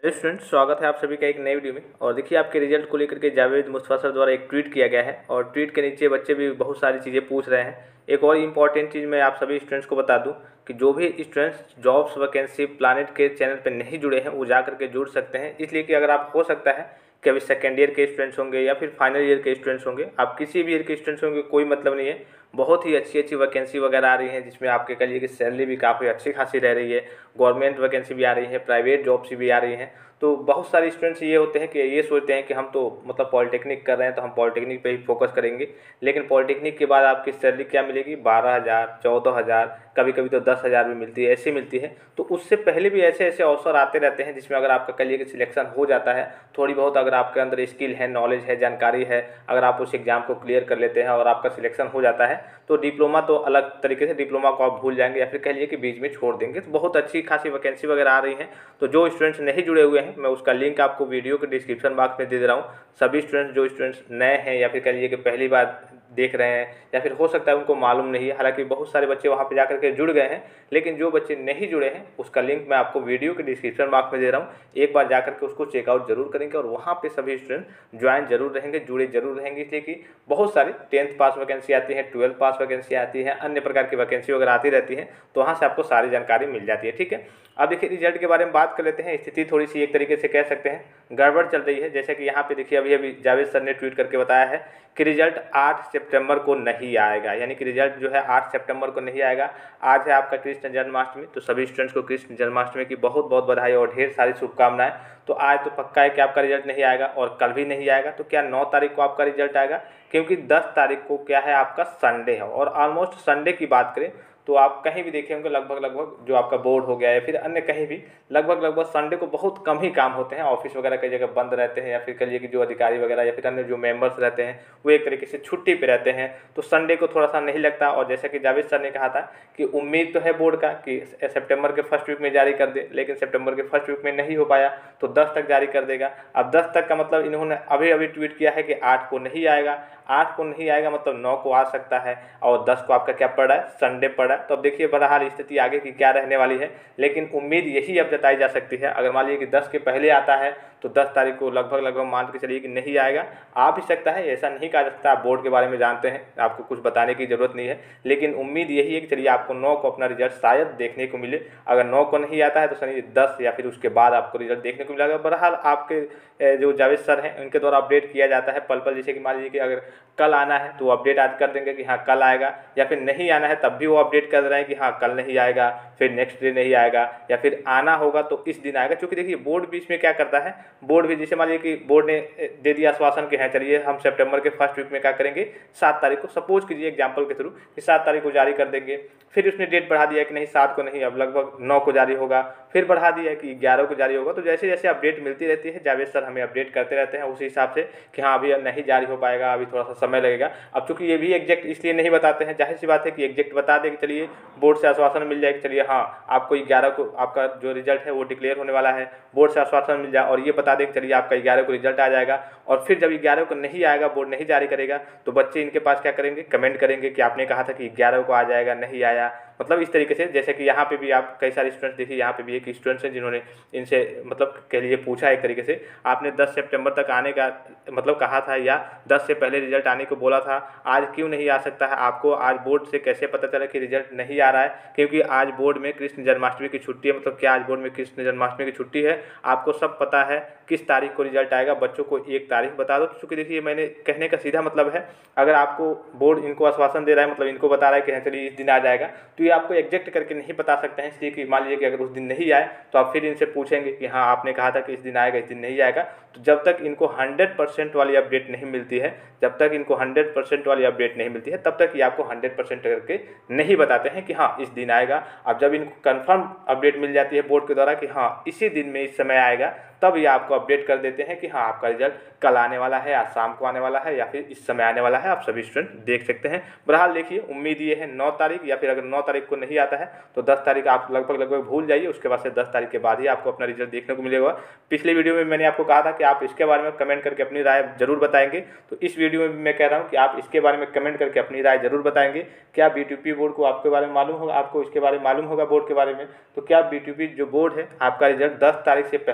Student, स्वागत है आप सभी का एक नई वीडियो में। और देखिए, आपके रिजल्ट को लेकर के जावेद मुस्तफा सर द्वारा एक ट्वीट किया गया है और ट्वीट के नीचे बच्चे भी बहुत सारी चीज़ें पूछ रहे हैं। एक और इम्पॉर्टेंट चीज़ मैं आप सभी स्टूडेंट्स को बता दूं कि जो भी स्टूडेंट्स जॉब्स वैकेंसी प्लानेट के चैनल पर नहीं जुड़े हैं वो जा करके जुड़ सकते हैं। इसलिए कि अगर आप हो सकता है कि अभी सेकेंड ईयर के स्टूडेंट्स होंगे या फिर फाइनल ईयर के स्टूडेंट्स होंगे, आप किसी भी ईयर के स्टूडेंट्स होंगे, कोई मतलब नहीं है। बहुत ही अच्छी अच्छी वैकेंसी वगैरह आ रही हैं जिसमें आपके कहिए कि सैलरी भी काफ़ी अच्छी खासी रह रही है। गवर्नमेंट वैकेंसी भी आ रही है, प्राइवेट जॉब्स भी आ रही हैं। तो बहुत सारे स्टूडेंट्स ये होते हैं कि ये सोचते हैं कि हम तो मतलब पॉलिटेक्निक कर रहे हैं तो हम पॉलिटेक्निक पे ही फोकस करेंगे। लेकिन पॉलिटेक्निक के बाद आपकी सैलरी क्या मिलेगी? 12,000, 14,000, कभी कभी तो 10,000 भी मिलती है, ऐसी मिलती है। तो उससे पहले भी ऐसे ऐसे अवसर आते रहते हैं जिसमें अगर आपका करियर की सिलेक्शन हो जाता है, थोड़ी बहुत अगर आपके अंदर स्किल है, नॉलेज है, जानकारी है, अगर आप उस एग्ज़ाम को क्लियर कर लेते हैं और आपका सिलेक्शन हो जाता है तो डिप्लोमा तो अलग तरीके से, डिप्लोमा को आप भूल जाएंगे या फिर कह लीजिए कि बीच में छोड़ देंगे। तो बहुत अच्छी खासी वैकेंसी वगैरह आ रही हैं। तो जो स्टूडेंट्स नहीं जुड़े हुए हैं, मैं उसका लिंक आपको वीडियो के डिस्क्रिप्शन बॉक्स में दे दे रहा हूँ। सभी स्टूडेंट्स, जो स्टूडेंट्स नए हैं या फिर कह लीजिए कि पहली बार देख रहे हैं या फिर हो सकता है उनको मालूम नहीं है, हालांकि बहुत सारे बच्चे वहाँ पे जाकर के जुड़ गए हैं, लेकिन जो बच्चे नहीं जुड़े हैं उसका लिंक मैं आपको वीडियो के डिस्क्रिप्शन बॉक्स में दे रहा हूँ। एक बार जाकर के उसको चेकआउट जरूर करेंगे और वहाँ पे सभी स्टूडेंट ज्वाइन जरूर रहेंगे, जुड़े जरूर रहेंगे। इसलिए कि बहुत सारी 10th पास वैकेंसी आती है, 12th पास वैकेंसी आती है, अन्य प्रकार की वैकेंसी वगैरह आती रहती है, तो वहाँ से आपको सारी जानकारी मिल जाती है। ठीक है, अब देखिए रिजल्ट के बारे में बात कर लेते हैं। स्थिति थोड़ी सी एक तरीके से कह सकते हैं गड़बड़ चल रही है। जैसे कि यहाँ पे देखिए अभी अभी जावेद सर ने ट्वीट करके बताया है कि रिजल्ट 8 सितंबर को नहीं आएगा, यानी कि रिजल्ट जो है 8 सितंबर को नहीं आएगा। आज है आपका कृष्ण जन्माष्टमी, तो सभी स्टूडेंट्स को कृष्ण जन्माष्टमी की बहुत बहुत बधाई और ढेर सारी शुभकामनाएं। तो आज तो पक्का है कि आपका रिजल्ट नहीं आएगा और कल भी नहीं आएगा। तो क्या 9 तारीख को आपका रिजल्ट आएगा? क्योंकि 10 तारीख को क्या है, आपका संडे है। और ऑलमोस्ट संडे की बात करें तो आप कहीं भी देखे होंगे, लगभग लगभग जो आपका बोर्ड हो गया या फिर अन्य कहीं भी लगभग लगभग संडे को बहुत कम ही काम होते हैं। ऑफिस वगैरह कई जगह बंद रहते हैं या फिर कहिए कि जो अधिकारी वगैरह या फिर अन्य जो मेंबर्स रहते हैं वो एक तरीके से छुट्टी पे रहते हैं, तो संडे को थोड़ा सा नहीं लगता। और जैसे कि जावेद सर ने कहा था कि उम्मीद तो है बोर्ड का कि सितंबर के फर्स्ट वीक में जारी कर दे, लेकिन सितंबर के फर्स्ट वीक में नहीं हो पाया तो 10 तक जारी कर देगा। अब 10 तक का मतलब इन्होंने अभी अभी ट्वीट किया है कि 8 को नहीं आएगा। 8 को नहीं आएगा मतलब 9 को आ सकता है और 10 को आपका क्या पड़ रहा है, संडे पड़ रहा है। तो अब देखिए बहरहाल स्थिति आगे की क्या रहने वाली है, लेकिन उम्मीद यही अब जताई जा सकती है। अगर मान लीजिए कि 10 के पहले आता है तो 10 तारीख को लगभग लगभग मान के चलिए कि नहीं आएगा। आ भी सकता है, ऐसा नहीं कहा जा सकता। आप बोर्ड के बारे में जानते हैं, आपको कुछ बताने की जरूरत नहीं है, लेकिन उम्मीद यही है कि चलिए आपको 9 को अपना रिजल्ट शायद देखने को मिले। अगर 9 को नहीं आता है तो सनी 10 या फिर उसके बाद आपको रिजल्ट देखने को मिलेगा। बहरहाल आपके जो जावेद सर हैं उनके द्वारा अपडेट किया जाता है पल पल। जैसे कि मान लीजिए कि अगर कल आना है तो अपडेट आज कर देंगे कि हाँ कल आएगा, या फिर नहीं आना है तब भी वो अपडेट कर रहे हैं कि हाँ कल नहीं आएगा, फिर नेक्स्ट डे नहीं आएगा, या फिर आना होगा तो इस दिन आएगा। क्योंकि देखिए बोर्ड भी इसमें क्या करता है, बोर्ड भी जैसे मान लीजिए कि बोर्ड ने दे दिया आश्वासन कि हाँ चलिए हम सितंबर के फर्स्ट वीक में क्या करेंगे, 7 तारीख को, सपोज कीजिए एग्जाम्पल के थ्रू कि 7 तारीख को जारी कर देंगे। फिर उसने डेट बढ़ा दिया कि नहीं 7 को नहीं, अब लगभग 9 को जारी होगा, फिर बढ़ा दिया कि 11 को जारी होगा। तो जैसे जैसे अपडेट मिलती रहती है, जावेद सर हमें अपडेट करते रहते हैं उसी हिसाब से कि हाँ अभी नहीं जारी हो पाएगा, अभी थोड़ा सा समय लगेगा। अब चूंकि ये भी एग्जैक्ट इसलिए नहीं बताते हैं, जाहिर सी बात है कि एग्जैक्ट बता दें कि चलिए बोर्ड से आश्वासन मिल जाए कि चलिए हाँ आपको 11 को आपका जो रिजल्ट है वो डिक्लेयर होने वाला है, बोर्ड से आश्वासन मिल जाए और ये बता दें कि चलिए आपका 11 को रिजल्ट आ जाएगा। और फिर जब 11 को नहीं आएगा, बोर्ड नहीं जारी करेगा, तो बच्चे इनके पास क्या करेंगे, कमेंट करेंगे कि आपने कहा था कि 11 को आ जाएगा, नहीं आया। मतलब इस तरीके से, जैसे कि यहाँ पे भी आप कई सारे स्टूडेंट्स देखिए, यहाँ पे भी एक स्टूडेंट्स हैं जिन्होंने इनसे मतलब कह लीजिए पूछा एक तरीके से, आपने 10 सितंबर तक आने का मतलब कहा था या 10 से पहले रिजल्ट आने को बोला था, आज क्यों नहीं आ सकता है? आपको आज बोर्ड से कैसे पता चला कि रिजल्ट नहीं आ रहा है? क्योंकि आज बोर्ड में कृष्ण जन्माष्टमी की छुट्टी है। मतलब क्या आज बोर्ड में कृष्ण जन्माष्टमी की छुट्टी है? आपको सब पता है किस तारीख को रिजल्ट आएगा, बच्चों को एक तारीख बता दो। क्योंकि देखिए मैंने कहने का सीधा मतलब है, अगर आपको बोर्ड इनको आश्वासन दे रहा है, मतलब इनको बता रहा है कि चलिए इस दिन आ जाएगा, तो ये आपको एग्जैक्ट करके नहीं बता सकते हैं। इसलिए कि मान लीजिए कि अगर उस दिन नहीं आए तो आप फिर इनसे पूछेंगे कि हाँ आपने कहा था कि इस दिन आएगा, इस दिन नहीं आएगा। तो जब तक इनको 100% वाली अपडेट नहीं मिलती है, जब तक इनको 100% वाली अपडेट नहीं मिलती है, तब तक ये आपको 100% करके नहीं बताते हैं कि हाँ इस दिन आएगा। अब जब इनको कंफर्म अपडेट मिल जाती है बोर्ड के द्वारा कि हाँ इसी दिन में इस समय आएगा, तब ये आपको अपडेट कर देते हैं कि हाँ आपका रिजल्ट कल आने वाला है, आज शाम को आने वाला है, या फिर इस समय आने वाला है। आप सभी स्टूडेंट देख सकते हैं। बहरहाल देखिए उम्मीद ये है 9 तारीख, या फिर अगर 9 तारीख को नहीं आता है तो 10 तारीख आप लगभग लगभग भूल जाइए। उसके बाद से 10 तारीख के बाद ही आपको अपना रिजल्ट देखने को मिलेगा। पिछले वीडियो में मैंने आपको कहा था कि आप इसके बारे में कमेंट करके अपनी राय जरूर बताएंगे, तो इस वीडियो में भी मैं कह रहा हूँ कि आप इसके बारे में कमेंट करके अपनी राय जरूर बताएंगे। क्या बीटीपी बोर्ड को आपके बारे में मालूम होगा, आपको इसके बारे में मालूम होगा बोर्ड के बारे में? तो क्या बीटीपी जो बोर्ड है आपका रिजल्ट 10 तारीख से पहले जारी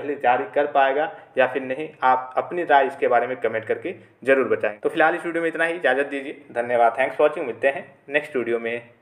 कर पाएगा या फिर नहीं, आप अपनी राय इसके बारे में कमेंट करके जरूर बताएं। तो फिलहाल इस वीडियो में इतना ही, इजाज़त दीजिए, धन्यवाद, थैंक्स फॉर वॉचिंग, मिलते हैं नेक्स्ट वीडियो में।